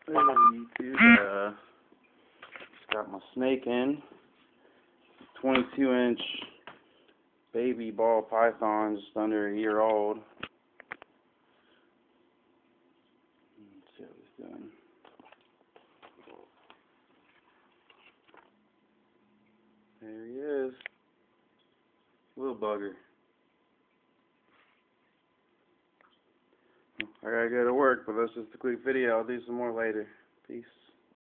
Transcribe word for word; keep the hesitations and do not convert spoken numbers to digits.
Hey YouTube, uh, just got my snake in. twenty-two inch baby ball python, just under a year old. Let's see what he's doing. There he is. Little bugger. I gotta go to work, but that's just a quick video. I'll do some more later. Peace.